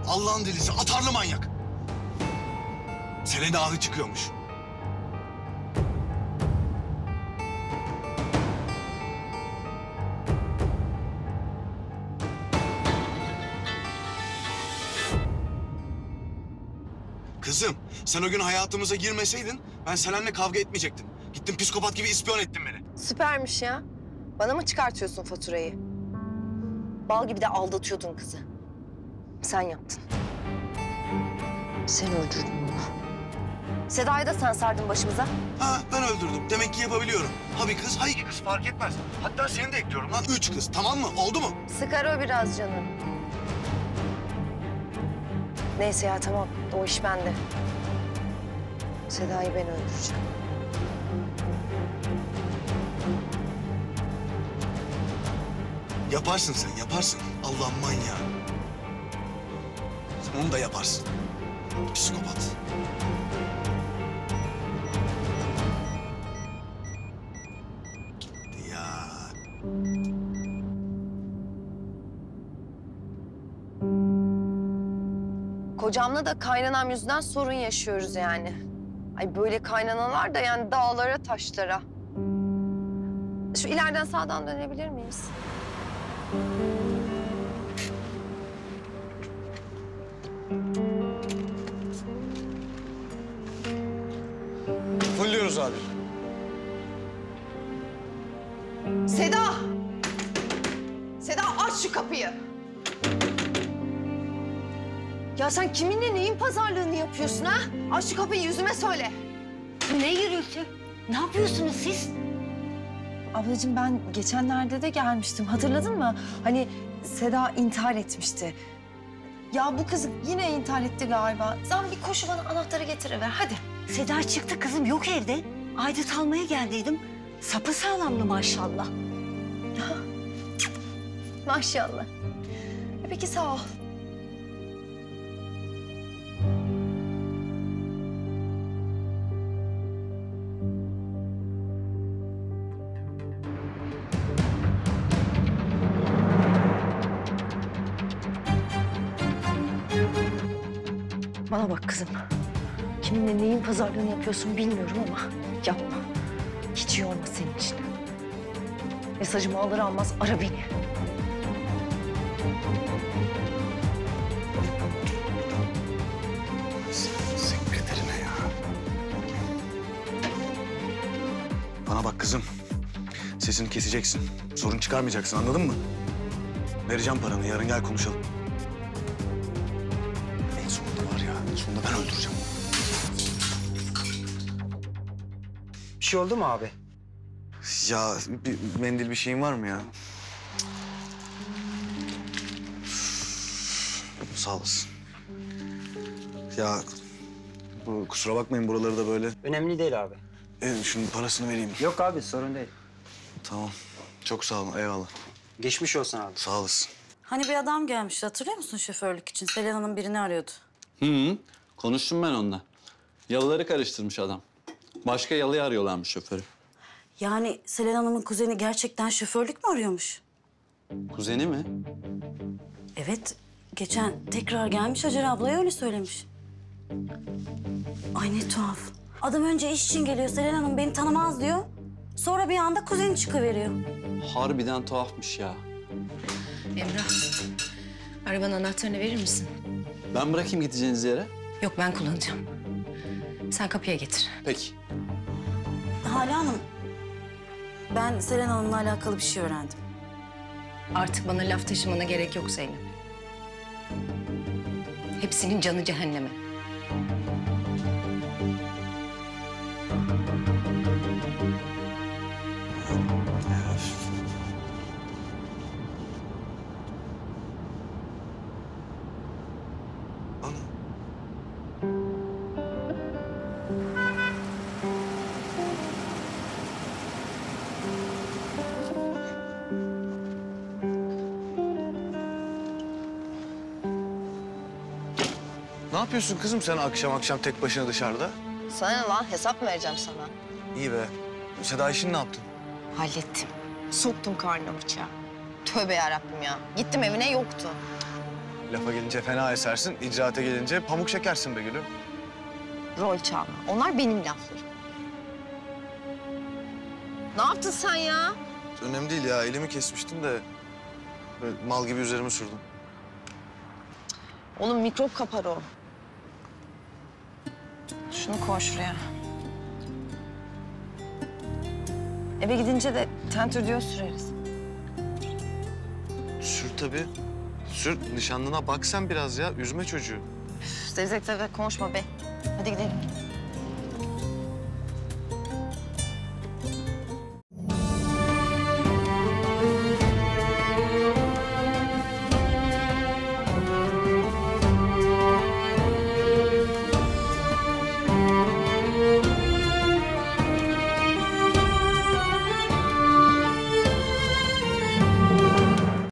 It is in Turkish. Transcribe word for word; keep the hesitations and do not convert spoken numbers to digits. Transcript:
Allah'ın delisi, atarlı manyak. Selena ahı çıkıyormuş. Kızım, sen o gün hayatımıza girmeseydin ben seninle kavga etmeyecektim. Gittin psikopat gibi ispiyon ettin beni. Süpermiş ya. Bana mı çıkartıyorsun faturayı? Bal gibi de aldatıyordun kızı. Sen yaptın. Sen öldürdün onu. Seda'yı da sen sardın başımıza. Ha, ben öldürdüm. Demek ki yapabiliyorum. Ha bir kız, ha iki kız fark etmez. Hatta seni de ekliyorum lan. Üç kız, tamam mı? Oldu mu? Sıkar o biraz canım. Neyse ya tamam. O iş bende. Seda'yı ben öldüreceğim. Yaparsın sen, yaparsın. Allah'ın manyağı. Sen onu da yaparsın. Psikopat. Gitti ya. Kocamla da kaynanam yüzünden sorun yaşıyoruz yani. Ay böyle kaynanalar da yani dağlara taşlara. Şu ileriden sağdan dönebilir miyiz? Fulluyoruz abi. Seda! Seda aç şu kapıyı. Ya sen kiminle neyin pazarlığını yapıyorsun ha? Aç şu kapıyı yüzüme söyle. Ne gürültü? Ne yapıyorsunuz siz? Ablacığım ben geçenlerde de gelmiştim. Hatırladın mı? Hani Seda intihar etmişti. Ya bu kız yine intihar etti galiba. Sen bir koşu bana anahtarı getiriver hadi. Seda çıktı kızım yok evde. Aydıt almaya geldiydim. Sapasağlamdı maşallah. Maşallah. E peki sağ ol. Bana bak kızım. Kiminle neyin pazarlığını yapıyorsun bilmiyorum ama yapma. Hiç iyi olmaz senin için. Mesajımı alır almaz ara beni. Sekreterine ya. Bana bak kızım. Sesini keseceksin. Sorun çıkarmayacaksın, anladın mı? Vereceğim paranı, yarın gel konuşalım. En sonunda var ya, sonunda ben öldüreceğim. Bir şey oldu mu abi? Ya bir mendil bir şeyin var mı ya? Sağ olasın. Ya bu, kusura bakmayın buraları da böyle. Önemli değil abi. E, şunun parasını vereyim. Yok abi sorun değil. Tamam. Çok sağ olun. Eyvallah. Geçmiş olsun abi. Sağ olasın. Hani bir adam gelmişti hatırlıyor musun şoförlük için? Selena'nın birini arıyordu. Hı hı. Konuştum ben onunla. Yalıları karıştırmış adam. Başka yalıyı arıyorlarmış şoförü. Yani Selena'nın kuzeni gerçekten şoförlük mü arıyormuş? Kuzeni mi? Evet. Geçen tekrar gelmiş Hacer ablaya öyle söylemiş. Ay ne tuhaf. Adam önce iş için geliyor. Selena'nın beni tanımaz diyor. Sonra bir anda kuzeni çıkıveriyor. Harbiden tuhafmış ya. Emrah, arabanın anahtarını verir misin? Ben bırakayım gideceğiniz yere. Yok, ben kullanacağım. Sen kapıya getir. Peki. Hale Hanım, ben Selena'nınla alakalı bir şey öğrendim. Artık bana laf taşımana gerek yok Zeynep. Hepsinin canı cehenneme. Ne yapıyorsun kızım sen akşam akşam tek başına dışarıda? Sana ne lan? Hesap mı vereceğim sana? İyi be. Seda işini ne yaptın? Hallettim. Soktum karnına bıçağı. Tövbe yarabbim ya. Gittim evine yoktu. Lafa gelince fena esersin, icraata gelince pamuk şekersin be gülüm. Rol çalma. Onlar benim laflarım. Ne yaptın sen ya? Önemli değil ya, elimi kesmiştim de böyle mal gibi üzerime sürdüm. Oğlum mikrop kapar o. Şunu koy şuraya. Eve gidince de tentür diyor süreriz. Sür tabii. Sür, nişanlına bak sen biraz ya, üzme çocuğu. Üf, zevzek zevzek konuşma be. Hadi gidelim.